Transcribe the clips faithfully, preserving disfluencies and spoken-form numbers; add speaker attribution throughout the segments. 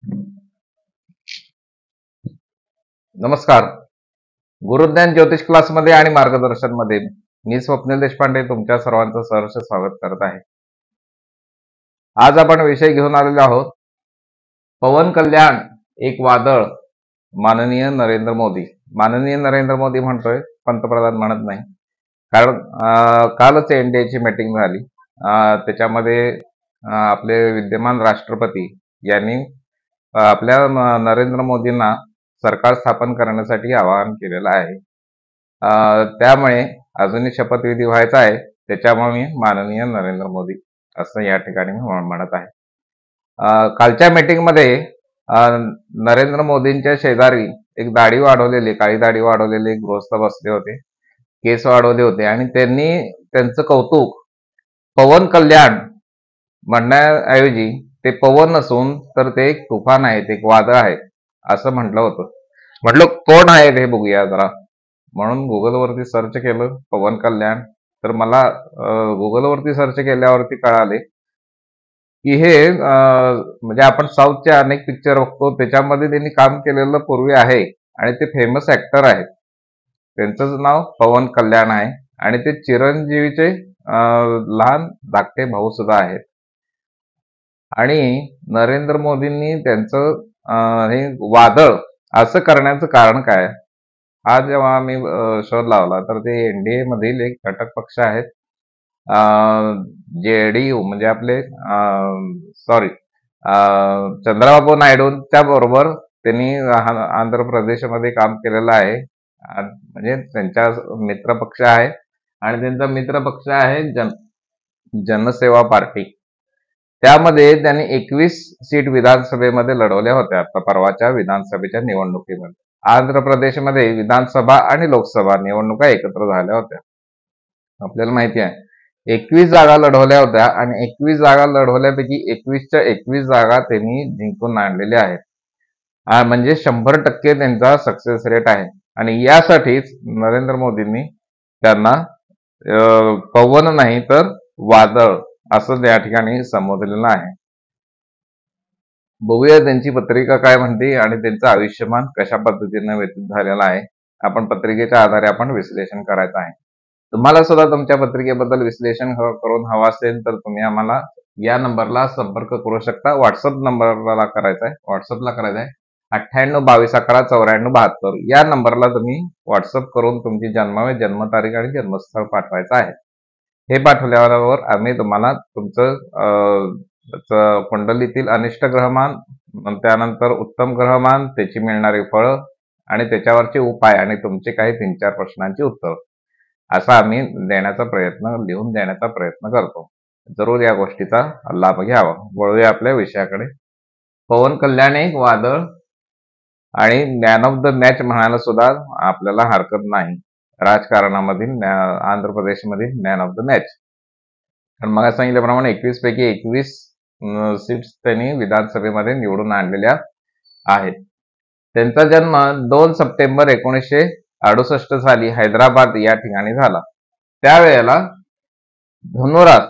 Speaker 1: नमस्कार. गुरुज्ञान ज्योतिष क्लासमध्ये आणि मार्गदर्शन मध्ये मी स्वप्नील देशपांडे तुमच्या सर्वांचं सहर्ष स्वागत करत आहे. आज आपण विषय घेऊन आलेलो आहोत पवन कल्याण एक वादळ. माननीय नरेंद्र मोदी. माननीय नरेंद्र मोदी म्हणतोय, पंतप्रधान म्हणत नाही. कारण कालच एनडीएची मीटिंग झाली. त्याच्यामध्ये आपले विद्यमान राष्ट्रपती यांनी आपल्या नरेंद्र मोदींना सरकार स्थापन करण्यासाठी आवाहन केलेलं आहे. त्यामुळे अजूनही शपथविधी व्हायचा आहे. त्याच्यामुळे मी माननीय नरेंद्र मोदी असं या ठिकाणी मी म्हणत आहे. कालच्या मीटिंग मध्ये नरेंद्र मोदींच्या शेजारी एक दाढी वाढवलेली काळी दाढी वाढवलेले गृहस्थ बसले होते, केस वाढवले होते आणि त्यांनी त्यांचं कौतुक पवन कल्याण म्हणण्याऐवजी ते पवन नसून तर ते एक तुफान आहे, ते एक वादळ आहे असं म्हटलं होतं. म्हटलं कोण आहे हे बघूया जरा, म्हणून गुगलवरती सर्च केलं पवन कल्याण. तर मला गुगलवरती सर्च केल्यावरती कळाले की हे म्हणजे आपण साऊथचे अनेक पिक्चर बघतो त्याच्यामध्ये त्यांनी काम केलेलं पूर्वी आहे आणि ते फेमस ऍक्टर आहेत. त्यांचं नाव पवन कल्याण आहे आणि ते चिरंजीवीचे लहान धाकटे भाऊ सुद्धा आहेत. आणि नरेंद्र मोदींनी त्यांचं हे वादळ असं करण्याचं कारण काय? आज जेव्हा मी शोध लावला तर ते एनडीए मधील एक घटक पक्ष आहेत, जेडीयू म्हणजे आपले सॉरी चंद्रबाबू नायडूंच्या बरोबर त्यांनी आंध्र प्रदेशमध्ये काम केलेलं आहे. म्हणजे त्यांचा मित्र पक्ष आहे आणि त्यांचा मित्र पक्ष आहे जन जनसेवा पार्टी. त्यामध्ये त्यांनी एकवीस सीट विधानसभेमध्ये लढवल्या होत्या परवाच्या विधानसभेच्या निवडणुकीमध्ये. आंध्र प्रदेशमध्ये विधानसभा आणि लोकसभा निवडणुका एकत्र झाल्या होत्या. आपल्याला माहिती आहे एकवीस जागा लढवल्या होत्या आणि एकवीस जागा लढवल्यापैकी एकवीसच्या एकवीस जागा त्यांनी जिंकून आणलेल्या आहेत. म्हणजे शंभर टक्के त्यांचा सक्सेस रेट आहे. आणि यासाठीच नरेंद्र मोदींनी त्यांना पवन नाही तर वादळ असं त्या ठिकाणी संबोधलेलं आहे. बघूया त्यांची पत्रिका काय म्हणते आणि त्यांचं आयुष्यमान कशा पद्धतीने व्यतीत झालेलं आहे. आपण पत्रिकेच्या आधारे आपण विश्लेषण करायचं आहे. तुम्हाला सुद्धा तुमच्या पत्रिकेबद्दल विश्लेषण करून हवं असेल तर तुम्ही आम्हाला या नंबरला संपर्क करू शकता. व्हॉट्सअप नंबरला करायचा आहे व्हॉट्सअपला करायचा आहे अठ्ठ्याण्णव बावीस अकरा चौऱ्याण्णव बहात्तर या नंबरला तुम्ही व्हॉट्सअप करून तुमची जन्म जन्मतारीख आणि जन्मस्थळ पाठवायचं आहे. हे पाठवल्यावर आम्ही तुम्हाला तुमचं कुंडलीतील अनिष्ट ग्रहमान, त्यानंतर उत्तम ग्रहमान, त्याची मिळणारी फळं आणि त्याच्यावरचे उपाय आणि तुमचे काही तीन चार प्रश्नांची उत्तर असा आम्ही देण्याचा प्रयत्न लिहून देण्याचा प्रयत्न करतो. जरूर या गोष्टीचा लाभ घ्यावा. वळूया आपल्या विषयाकडे. पवन कल्याण एक वादळ आणि मॅन ऑफ द मॅच म्हणायला सुद्धा आपल्याला हरकत नाही. राजकारणामधील आंध्र प्रदेशमधील मॅन ऑफ द मॅच. कारण मग सांगितल्याप्रमाणे एकवीस पैकी एकवीस सीट्स त्यांनी विधानसभेमध्ये निवडून आणलेल्या आहेत. त्यांचा जन्म दोन सप्टेंबर एकोणीसशे अडुसष्ट साली हैदराबाद या ठिकाणी झाला. त्यावेळेला धनुरास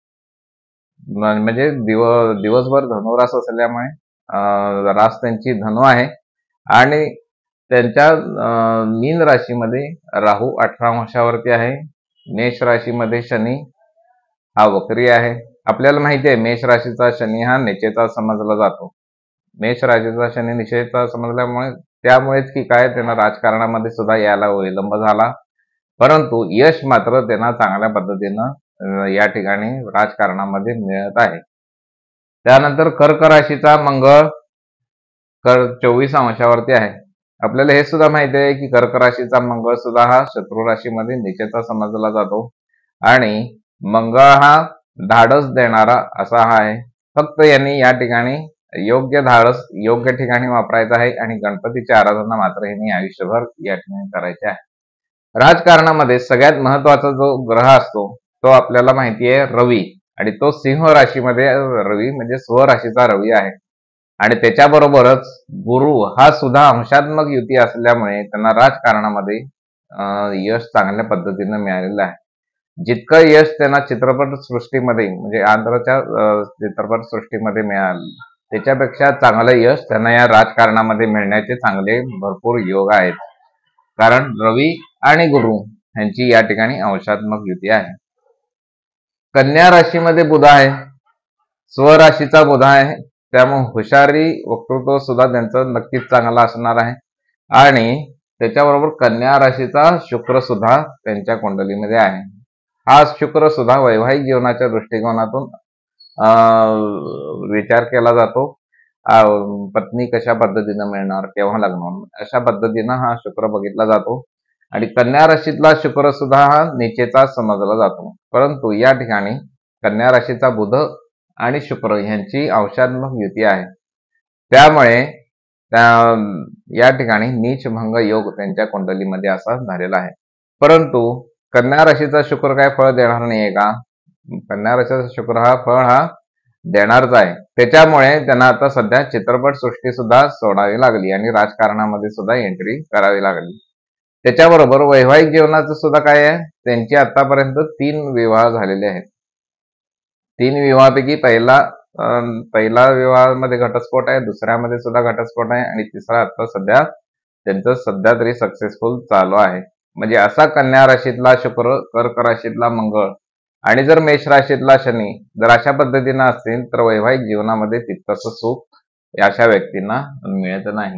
Speaker 1: म्हणजे दिव दिवसभर धनुरास असल्यामुळे रास त्यांची धनु आहे आणि त्यांच्या मीन राशीमध्ये राहू अठरा अंशावरती आहे. मेष राशीमध्ये शनी हा वक्री आहे. आपल्याला माहिती आहे मेष राशीचा शनी हा निचेचा समजला जातो. मेष राशीचा शनी निचेचा समजल्यामुळे त्यामुळेच की काय त्यांना राजकारणामध्ये सुद्धा यायला विलंब झाला, परंतु यश मात्र त्यांना चांगल्या पद्धतीनं या ठिकाणी राजकारणामध्ये मिळत आहे. त्यानंतर कर्क राशीचा मंगळ कर चोवीस अंशावरती आहे. आपल्याला हे सुद्धा माहिती आहे की कर्क राशीचा मंगळ सुद्धा हा शत्रू राशीमध्ये निचेचा समजला जातो आणि मंगळ हा धाडस देणारा असा हा आहे. फक्त यांनी या ठिकाणी योग्य धाडस योग्य ठिकाणी वापरायचं आहे आणि गणपतीची आराधना मात्र यांनी आयुष्यभर या ठिकाणी करायची आहे. राजकारणामध्ये सगळ्यात महत्वाचा जो ग्रह असतो तो आपल्याला माहिती आहे रवी, आणि तो सिंह राशीमध्ये रवी म्हणजे स्वराशीचा रवी आहे. आणि त्याच्याबरोबरच गुरु हा सुद्धा अंशात्मक युती असल्यामुळे त्यांना राजकारणामध्ये यश चांगल्या पद्धतीने मिळालेलं आहे. जितकं यश त्यांना चित्रपट सृष्टीमध्ये म्हणजे आंध्रच्या चित्रपट सृष्टीमध्ये मिळालं त्याच्यापेक्षा चांगलं यश त्यांना या राजकारणामध्ये मिळण्याचे चांगले भरपूर योग आहेत. कारण रवी आणि गुरु यांची या ठिकाणी अंशात्मक युती आहे. कन्या राशीमध्ये बुध आहे, स्वराशीचा बुध आहे, त्यामुळे हुशारी वक्तृत्व सुद्धा त्यांचं नक्कीच चांगलं असणार आहे. आणि त्याच्याबरोबर कन्या राशीचा शुक्र सुद्धा त्यांच्या कुंडलीमध्ये आहे. हा शुक्र सुद्धा वैवाहिक जीवनाच्या दृष्टिकोनातून विचार केला जातो. पत्नी कशा पद्धतीनं मिळणार, केव्हा लग्न, अशा पद्धतीनं हा शुक्र बघितला जातो. आणि कन्या राशीतला शुक्र सुद्धा हा नीचेचा समजला जातो. परंतु या ठिकाणी कन्या राशीचा बुध आणि शुक्र यांची अंशात्मक युती आहे. त्यामुळे या ठिकाणी नीचभंग योग त्यांच्या कुंडलीमध्ये असा झालेला आहे. परंतु कन्या राशीचा शुक्र काय फळ देणार नाहीये का? कन्या राशीचा शुक्र हा फळ हा देणारच आहे. त्याच्यामुळे त्यांना आता सध्या चित्रपट सृष्टी सुद्धा सोडावी लागली आणि राजकारणामध्ये सुद्धा एंट्री करावी लागली. त्याच्याबरोबर वैवाहिक जीवनाचं सुद्धा काय आहे, त्यांचे आतापर्यंत तीन विवाह झालेले आहेत. तीन विवाहापैकी पहिला पहिला विवाहामध्ये घटस्फोट आहे, दुसऱ्यामध्ये सुद्धा घटस्फोट आहे आणि तिसरा आता सध्या त्यांचं सध्या तरी सक्सेसफुल चालू आहे. म्हणजे असा कन्या राशीतला शुक्र, कर्क राशीतला मंगळ आणि जर मेष राशीतला शनी जर अशा पद्धतीनं असतील तर वैवाहिक जीवनामध्ये तितकंसं सुख अशा व्यक्तींना मिळत नाही.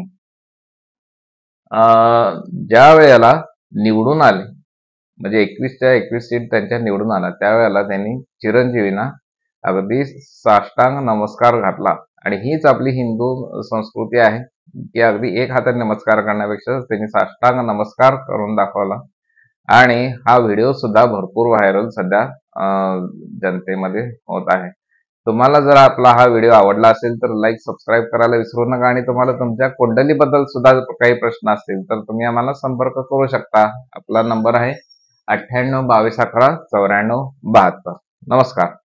Speaker 1: ज्या वेळेला निवडून आले, म्हणजे एकवीसच्या एकवीस सीट त्यांच्या निवडून आला, त्यावेळेला त्यांनी चिरंजीवींना अगदी साष्टांग नमस्कार घातला. आणि हीच आपली हिंदू संस्कृती आहे की अगदी एक हाताने नमस्कार करण्यापेक्षा त्यांनी साष्टांग नमस्कार करून दाखवला. आणि हा व्हिडिओ सुद्धा भरपूर व्हायरल सध्या जनतेमध्ये होत आहे. तुम्हाला जर आपला हा व्हिडिओ आवडला असेल तर लाईक सबस्क्राईब करायला विसरू नका. आणि तुम्हाला तुमच्या कुंडलीबद्दल सुद्धा काही प्रश्न असतील तर तुम्ही आम्हाला संपर्क करू शकता. आपला नंबर आहे अठ्ठ्याण्णव बावीस अकरा चौऱ्याण्णव बहात्तर. नमस्कार.